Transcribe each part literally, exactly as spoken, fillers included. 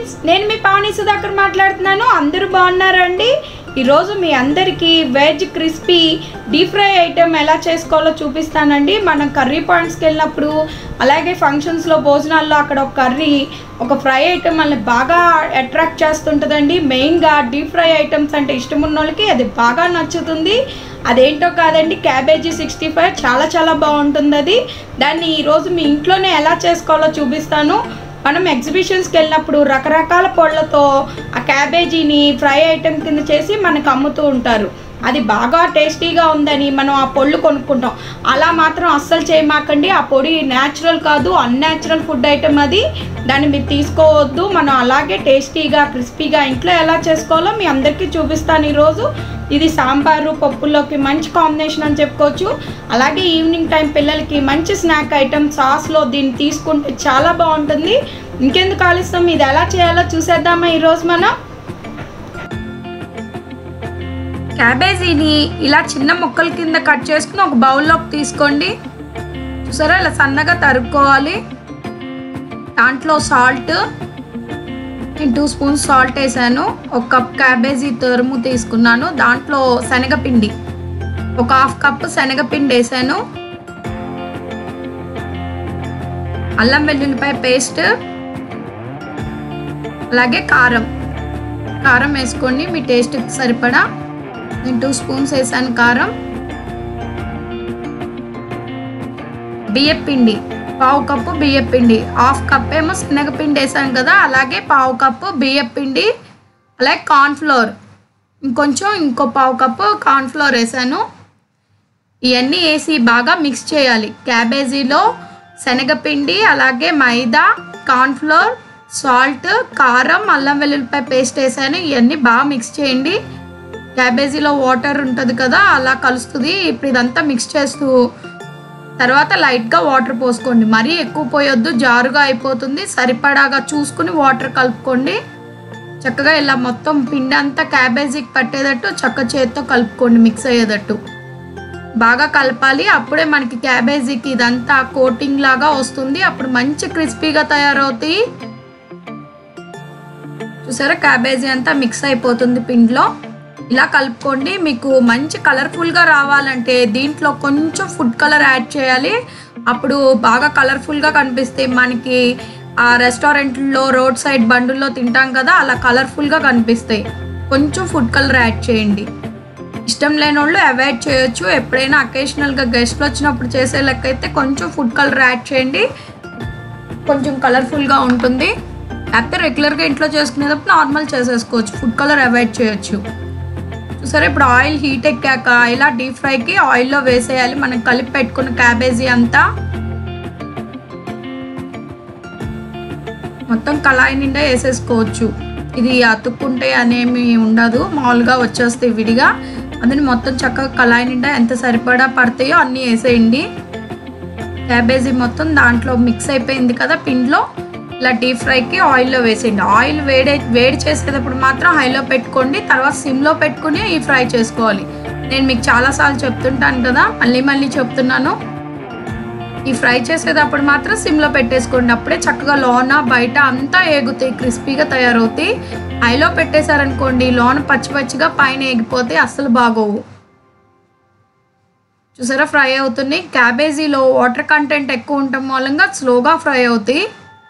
Friends, నేను మీ పవని సుధాకర్ మాట్లాడుతున్నాను. అందరూ బాగున్నారండి? ఈరోజు మీ అందరికీ veg crispy deep fry item ఎలా చేసుకోవాలో చూపిస్తానండి. మనం కర్రీ పాయింట్స్కి వెళ్ళినప్పుడు, అలాగే ఫంక్షన్స్లో, భోజనాల్లో అక్కడ ఒక కర్రీ, ఒక ఫ్రై ఐటెం మనల్ని బాగా అట్రాక్ట్ చేస్తుంటుందండి. మెయిన్గా డీప్ ఫ్రై ఐటమ్స్ అంటే ఇష్టం ఉన్న వాళ్ళకి అది బాగా నచ్చుతుంది. అదేంటో కాదండి, క్యాబేజీ సిక్స్టీ ఫైవ్ చాలా చాలా బాగుంటుంది. అది దాన్ని ఈరోజు మీ ఇంట్లోనే ఎలా చేసుకోవాలో చూపిస్తాను. మనం ఎగ్జిబిషన్స్కి వెళ్ళినప్పుడు రకరకాల పొళ్ళతో ఆ క్యాబేజీని ఫ్రై ఐటెం కింద చేసి మనకు అమ్ముతూ ఉంటారు. అది బాగా టేస్టీగా ఉందని మనం ఆ పొళ్ళు కొనుక్కుంటాం. అలా మాత్రం అస్సలు చేయమాకండి. ఆ పొడి న్యాచురల్ కాదు, అన్యాచురల్ ఫుడ్ ఐటెం. అది దాన్ని మీరు తీసుకోవద్దు. మనం అలాగే టేస్టీగా క్రిస్పీగా ఇంట్లో ఎలా చేసుకోవాలో మీ అందరికీ చూపిస్తాను ఈరోజు. ఇది సాంబారు పప్పుల్లోకి మంచి కాంబినేషన్ అని చెప్పుకోవచ్చు. అలాగే ఈవినింగ్ టైం పిల్లలకి మంచి స్నాక్ ఐటెం సాస్లో దీన్ని తీసుకుంటే చాలా బాగుంటుంది. ఇంకెందుకు ఆలస్యం, ఇది ఎలా చేయాలో చూసేద్దామా ఈరోజు మనం. క్యాబేజీని ఇలా చిన్న ముక్కల కింద కట్ చేసుకుని ఒక బౌల్లోకి తీసుకోండి. చూసారా, ఇలా సన్నగా తరుక్కోవాలి. దాంట్లో సాల్ట్, నేను టూ స్పూన్స్ సాల్ట్ వేసాను. ఒక కప్ క్యాబేజీ తురుము తీసుకున్నాను. దాంట్లో శనగపిండి ఒక హాఫ్ కప్ శనగపిండి వేసాను. అల్లం వెల్లుల్లిపాయ పేస్ట్, అలాగే కారం కారం వేసుకోండి మీ టేస్ట్కి సరిపడా. నేను టూ స్పూన్స్ వేసాను కారం. బియ్యపిండి పావు కప్పు బియ్యపిండి, హాఫ్ కప్ ఏమో శనగపిండి వేసాను కదా, అలాగే పావు కప్పు బియ్యపిండి, అలాగే కార్న్ఫ్లోర్ ఇంకొంచెం ఇంకో పావు కప్పు కార్న్ఫ్లోర్ వేసాను. ఇవన్నీ వేసి బాగా మిక్స్ చేయాలి. క్యాబేజీలో శనగపిండి, అలాగే మైదా, కార్న్ఫ్లోర్, సాల్ట్, కారం, అల్లం వెల్లుల్లిపాయ పేస్ట్ వేసాను. ఇవన్నీ బాగా మిక్స్ చేయండి. క్యాబేజీలో వాటర్ ఉంటుంది కదా, అలా కలుస్తుంది. ఇప్పుడు ఇదంతా మిక్స్ చేస్తూ తర్వాత లైట్గా వాటర్ పోసుకోండి. మరీ ఎక్కువ పోయొద్దు, జారుగా అయిపోతుంది. సరిపడాగా చూసుకుని వాటర్ కలుపుకోండి. చక్కగా ఇలా మొత్తం పిండి అంతా క్యాబేజీకి పట్టేటట్టు చక్క చేతితో కలుపుకోండి, మిక్స్ అయ్యేటట్టు బాగా కలపాలి. అప్పుడే మనకి క్యాబేజీకి ఇదంతా కోటింగ్ లాగా వస్తుంది. అప్పుడు మంచి క్రిస్పీగా తయారవుతాయి. చూసారా, క్యాబేజీ అంతా మిక్స్ అయిపోతుంది పిండిలో. ఇలా కలుపుకోండి. మీకు మంచి కలర్ఫుల్గా రావాలంటే దీంట్లో కొంచెం ఫుడ్ కలర్ యాడ్ చేయాలి. అప్పుడు బాగా కలర్ఫుల్గా కనిపిస్తాయి మనకి. ఆ రెస్టారెంట్లో రోడ్ సైడ్ బండుల్లో తింటాం కదా, అలా కలర్ఫుల్గా కనిపిస్తాయి. కొంచెం ఫుడ్ కలర్ యాడ్ చేయండి. ఇష్టం లేని వాళ్ళు అవాయిడ్ చేయొచ్చు. ఎప్పుడైనా అకేషనల్గా గెస్ట్లు వచ్చినప్పుడు చేసే లెక్క అయితే కొంచెం ఫుడ్ కలర్ యాడ్ చేయండి, కొంచెం కలర్ఫుల్గా ఉంటుంది. లేకపోతే రెగ్యులర్గా ఇంట్లో చేసుకునేటప్పుడు నార్మల్ చేసేసుకోవచ్చు, ఫుడ్ కలర్ అవాయిడ్ చేయొచ్చు. సరే, ఇప్పుడు ఆయిల్ హీట్ ఎక్కాక ఇలా డీప్ ఫ్రైకి ఆయిల్లో వేసేయాలి మనం కలిపి పెట్టుకున్న క్యాబేజీ అంతా. మొత్తం కళాయి నిండా వేసేసుకోవచ్చు. ఇది అతుక్కుంటే అనేమి ఉండదు, మామూలుగా వచ్చేస్తాయి విడిగా. అందుని మొత్తం చక్కగా కళాయి నిండా ఎంత సరిపడా పడతాయో అన్నీ వేసేయండి. క్యాబేజీ మొత్తం దాంట్లో మిక్స్ అయిపోయింది కదా పిండిలో. ఇలా డీప్ ఫ్రైకి ఆయిల్లో వేసేయండి. ఆయిల్ వేడి వేడి చేసేటప్పుడు మాత్రం హైలో పెట్టుకోండి, తర్వాత సిమ్లో పెట్టుకుని ఈ ఫ్రై చేసుకోవాలి. నేను మీకు చాలాసార్లు చెప్తుంటాను కదా, మళ్ళీ మళ్ళీ చెప్తున్నాను. ఈ ఫ్రై చేసేటప్పుడు మాత్రం సిమ్లో పెట్టేసుకోండి. అప్పుడే చక్కగా లోన బయట అంతా ఏగుతాయి, క్రిస్పీగా తయారవుతాయి. హైలో పెట్టేశారనుకోండి, లోన పచ్చి పచ్చిగా పైన ఏగిపోతే అస్సలు బాగోవు. చూసారా, ఫ్రై అవుతుంది. క్యాబేజీలో వాటర్ కంటెంట్ ఎక్కువ ఉండటం మూలంగా స్లోగా ఫ్రై అవుతాయి.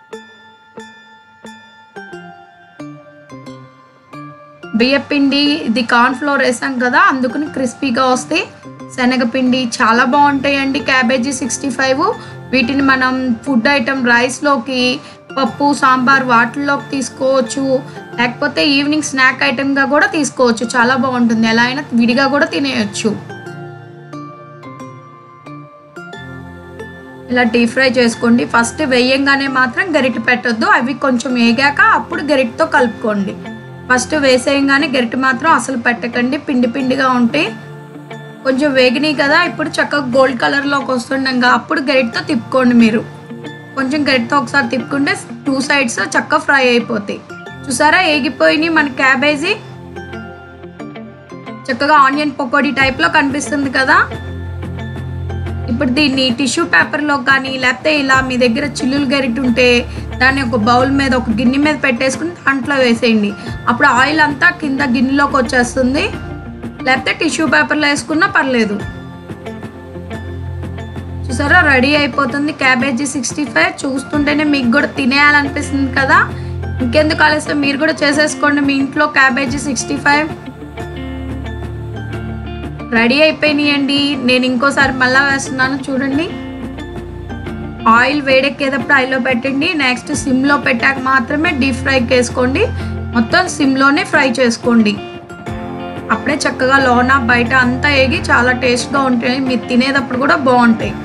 బియ్యపిండి, ఇది కార్న్ఫ్లోర్ వేసాం కదా, అందుకని క్రిస్పీగా వస్తాయి. శనగపిండి చాలా బాగుంటాయండి క్యాబేజీ సిక్స్టీ ఫైవ్. వీటిని మనం ఫుడ్ ఐటమ్ రైస్లోకి, పప్పు, సాంబార్ వాటిల్లోకి తీసుకోవచ్చు. లేకపోతే ఈవినింగ్ స్నాక్ ఐటమ్గా కూడా తీసుకోవచ్చు, చాలా బాగుంటుంది. ఎలా అయినా విడిగా కూడా తినేయచ్చు. ఇలా డీప్ ఫ్రై చేసుకోండి. ఫస్ట్ వేయంగానే మాత్రం గరిటె పెట్టొద్దు, అవి కొంచెం వేగాక అప్పుడు గరిటెతో కలుపుకోండి. ఫస్ట్ వేసేయంగానే గరిటె మాత్రం అసలు పెట్టకండి, పిండి పిండిగా ఉంటాయి. కొంచెం వేగినాయి కదా, ఇప్పుడు చక్కగా గోల్డ్ కలర్లోకి వస్తుండగా అప్పుడు గరిటెతో తిప్పుకోండి. మీరు కొంచెం గరిటెతో ఒకసారి తిప్పుకుంటే టూ సైడ్స్ చక్కగా ఫ్రై అయిపోతాయి. చూసారా, ఏగిపోయినాయి మన క్యాబేజీ. చక్కగా ఆనియన్ పకోడీ టైప్లో కనిపిస్తుంది కదా. ఇప్పుడు దీన్ని టిష్యూ పేపర్లో కానీ లేకపోతే ఇలా మీ దగ్గర చిల్లులు గరిటె ఉంటే దాన్ని ఒక బౌల్ మీద ఒక గిన్నె మీద పెట్టేసుకుని దాంట్లో వేసేయండి. అప్పుడు ఆయిల్ అంతా కింద గిన్నెలోకి వచ్చేస్తుంది. లేకపోతే టిష్యూ పేపర్లో వేసుకున్నా పర్లేదు. చూసారా రెడీ అయిపోతుంది క్యాబేజీ సిక్స్టీ ఫైవ్. చూస్తుంటేనే మీకు కూడా తినేయాలనిపిస్తుంది కదా. ఇంకెందుకు ఆలస్యం, మీరు కూడా చేసేసుకోండి మీ ఇంట్లో క్యాబేజీ సిక్స్టీ ఫైవ్. రెడీ అయిపోయినాయండి. నేను ఇంకోసారి మళ్ళీ వేస్తున్నాను చూడండి. ఆయిల్ వేడెక్కేటప్పుడు ఆయిల్లో పెట్టండి. నెక్స్ట్ సిమ్లో పెట్టాక మాత్రమే డీప్ ఫ్రైకి వేసుకోండి. మొత్తం సిమ్లోనే ఫ్రై చేసుకోండి. అప్పుడే చక్కగా లోన బయట అంతా వేగి చాలా టేస్ట్గా ఉంటాయి. మీరు తినేటప్పుడు కూడా బాగుంటాయి.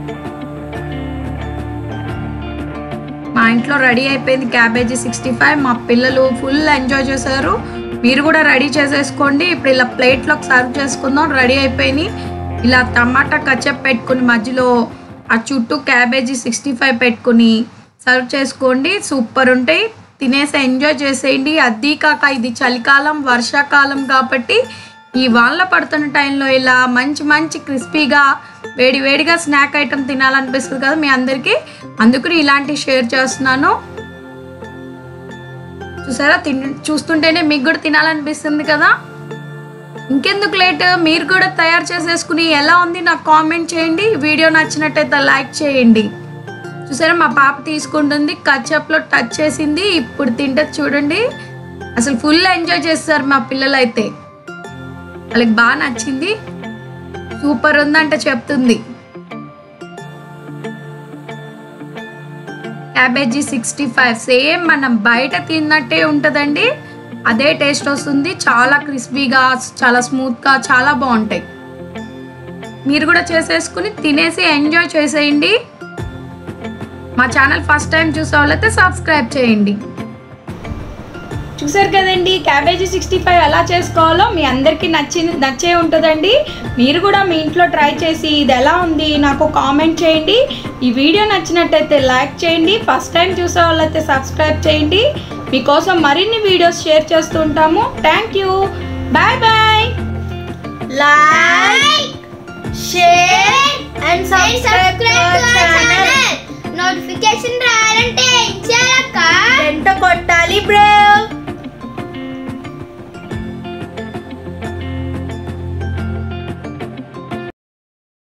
మా ఇంట్లో రెడీ అయిపోయింది క్యాబేజీ సిక్స్టీ ఫైవ్. మా పిల్లలు ఫుల్ ఎంజాయ్ చేశారు. మీరు కూడా రెడీ చేసేసుకోండి. ఇప్పుడు ఇలా ప్లేట్లోకి సర్వ్ చేసుకుందాం. రెడీ అయిపోయినాయి. ఇలా టమాటా కచప్ పెట్టుకుని మధ్యలో ఆ చుట్టూ క్యాబేజీ సిక్స్టీ ఫైవ్ పెట్టుకుని సర్వ్ చేసుకోండి. సూపర్ ఉంటాయి. తినేసి ఎంజాయ్ చేసేయండి. అద్దీ కాక ఇది చలికాలం వర్షాకాలం కాబట్టి ఈ వానలో పడుతున్న టైంలో ఇలా మంచి మంచి క్రిస్పీగా వేడి వేడిగా స్నాక్ ఐటమ్ తినాలనిపిస్తుంది కదా మీ అందరికీ. అందుకని ఇలాంటివి షేర్ చేస్తున్నాను. చూసారా తిన్ చూస్తుంటేనే మీకు కూడా తినాలనిపిస్తుంది కదా. ఇంకెందుకు లేట్, మీరు కూడా తయారు చేసేసుకుని ఎలా ఉంది నాకు కామెంట్ చేయండి. వీడియో నచ్చినట్టయితే లైక్ చేయండి. చూసారా మా పాప తీసుకుంటుంది, కచప్లో టచ్ చేసింది. ఇప్పుడు తింటే చూడండి అసలు ఫుల్ ఎంజాయ్ చేస్తారు మా పిల్లలు అయితే. వాళ్ళకి బాగా నచ్చింది. సూపర్ ఉందంటే చెప్తుంది. క్యాబేజీ సిక్స్టీ ఫైవ్ సేమ్ మనం బయట తిన్నట్టే ఉంటుందండి. అదే టేస్ట్ వస్తుంది. చాలా క్రిస్పీగా చాలా స్మూత్గా చాలా బాగుంటాయి. మీరు కూడా చేసేసుకుని తినేసి ఎంజాయ్ చేసేయండి. మా ఛానల్ ఫస్ట్ టైం చూసే వాళ్ళైతే సబ్స్క్రైబ్ చేయండి. చూసారు కదండి క్యాబేజీ సిక్స్టీ ఫైవ్ ఎలా చేసుకోవాలో మీ అందరికీ నచ్చి నచ్చే ఉంటుందండి. మీరు కూడా మీ ఇంట్లో ట్రై చేసి ఇది ఎలా ఉంది నాకు కామెంట్ చేయండి. ఈ వీడియో నచ్చినట్టయితే లైక్ చేయండి. ఫస్ట్ టైం చూసే వాళ్ళైతే సబ్స్క్రైబ్ చేయండి. మీకోసం మరిన్ని వీడియోస్ షేర్ చేస్తూ ఉంటాము. Thank you. Bye bye. Like, share and subscribe to our channel. Notification రావాలంటే ఏం చేయాలక్క? గంట కొట్టాలి బ్రో.